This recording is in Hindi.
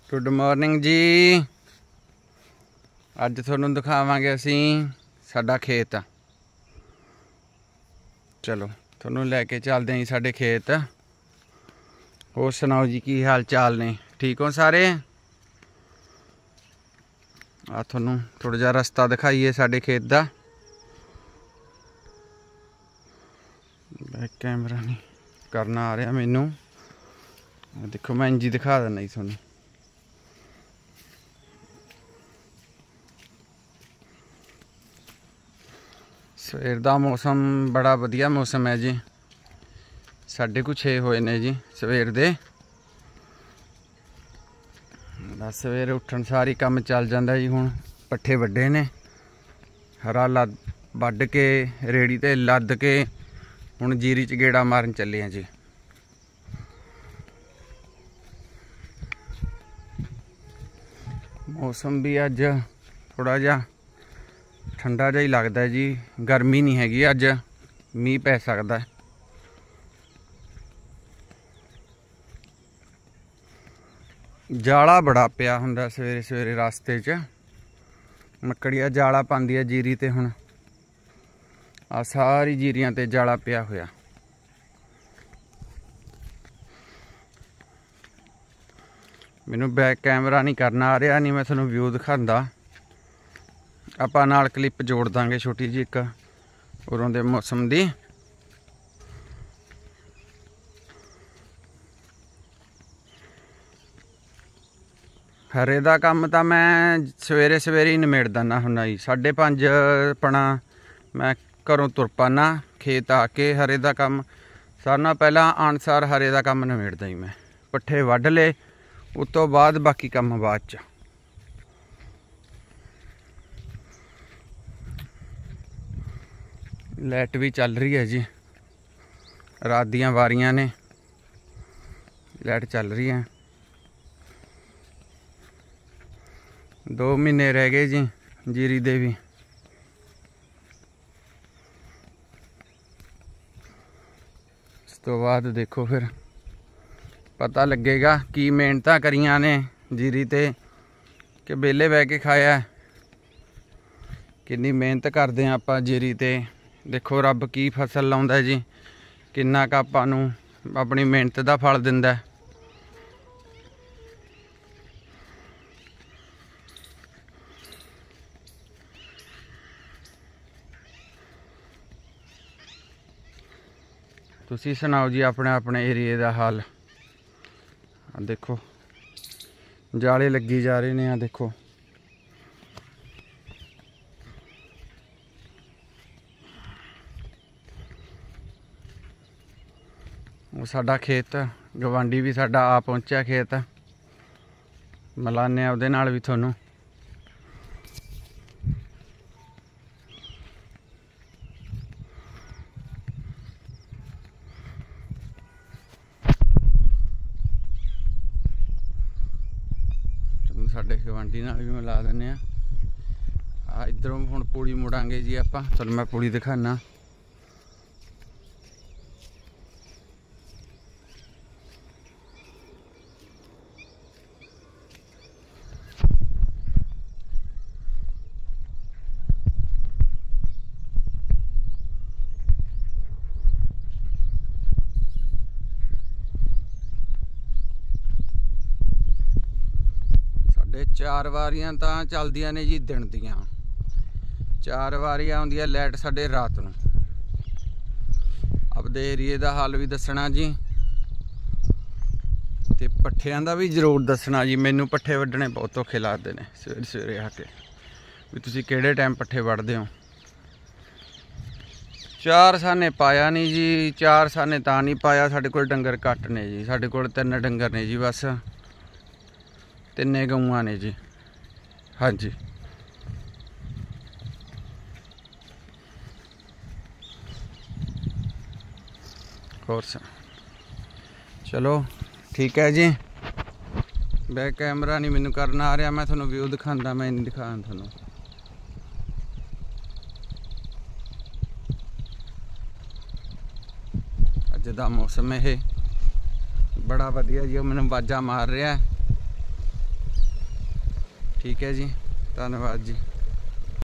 गुड मॉर्निंग जी। अज तुहानूं दिखावांगे असीं साडा खेत। चलो तुहानूं लैके चलदे हैं साडे खेत। होर सुनाओ जी की हाल चाल ने, ठीक हो सारे? आ तुहानूं थोड़ा जिहा रस्ता दिखाइए साडे खेत दा। बैक कैमरा नहीं करना आ रहा मैनू, देखो मैं इंजी दिखा दिंदा जी तुहानूं। सवेर का मौसम बड़ा वधिया मौसम है जी। 6:30 होए ने जी सवेर दे। बस सवेरे उठन सारी काम चल जाता जी। हुण पट्ठे वड्डे ने, हरा लद वड्ड के रेड़ी ते लद के हुण जीरी च गेड़ा मारन चले हैं जी। मौसम भी अज थोड़ा जिहा ठंडा जिहा ही लगता है जी, गर्मी नहीं हैगी अज, मीह पै सकता है। जाला बड़ा पिया हुंदा सवेरे सवेरे रास्ते च, मक्कड़िया जाला पांदी है जीरी ते। हुण आ सारी जीरियां ते जाला पिया होया। मैनू बैक कैमरा नहीं करना आ रहा, नहीं मैं तुहानूं व्यू दिखांदा। आपां नाल क्लिप जोड़ दांगे छोटी जी एक उरों दे मौसम दी। हरे दा काम तो मैं सवेरे सवेरे ही निमेड़ दिंदा हुंदा जी। 5:30 अपना मैं घरों तुर पाना खेत आके। हरे दा काम सारे नाल पहला आनसार हरे दा काम निमेड़दा जी मैं। पट्ठे वड्ढ ले उस तो बाद बाकी काम बाद च। लाइट भी चल रही है जी, रात दियां वारियां ने, लाइट चल रही है। 2 महीने रह गए जी जीरी दे भी। इस तो बाद देखो फिर पता लगेगा की मेहनत करियां ने जीरी ते कि बेले बह के खाया। कितनी मेहनत करते हैं आपां जीरी ते। देखो रब की फसल लाउंदा जी, किन्ना क आपां नूं अपनी मेहनत का फल दिंदा। तुसी सुनाओ जी अपने अपने एरिए का हाल। देखो जाले लगी जा रहे ने, देखो वो साडा खेत, गवांडी भी साडा आ पहुंचा खेत। मिलाने उहदे नाल भी तुहानूं। साडे गवांडी नाल भी मिला दिंदे आ। इधरों हुण पुली मुड़ांगे जी आपां। चलो मैं पुली दिखाना। साडे 4 वारियां तां चलदियां ने जी दिन दियां। 4 वारियां आउंदी है लाइट साडे रात नूं। अपने एरिए का हाल भी दसना जी, ते पट्ठियां दा भी जरूर दसना जी। मैनू पट्ठे वड्ढने बहुत औखे लगदे ने सवेरे सवेरे आके, भी तुसीं किहड़े टाइम पट्ठे वड्ढदे हो। 4 साने पाया नहीं जी, 4 साने तां नहीं पाया, साडे कोल डंगर घट ने जी। साडे कोल 3 डंगर ने जी, बस 3 गऊआं ने जी। हाँ जी होर चलो ठीक है जी। बैक कैमरा नहीं मैनू करना आ रहा, मैं थोड़ा व्यू दिखांदा, मैं नहीं दिखा थोड़ा। अज दा मौसम है बड़ा वधिया जी, मैनू आवाज़ा मार रहा है। ਠੀਕ ਹੈ ਜੀ, ਧੰਨਵਾਦ ਜੀ।